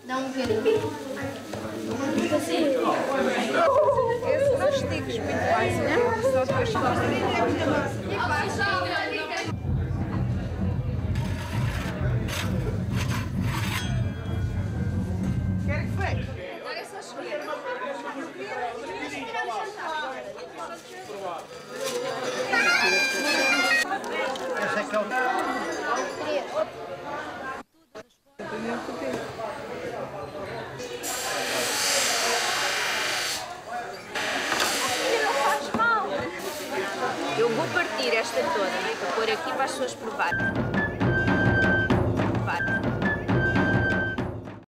Dá um bocadinho. Esse não estiques muito mais, né? Só depois quer que foi? Agora é só escolher. Esse aqui é o... Eu vou partir esta toda, né? Vou pôr aqui para as pessoas provarem.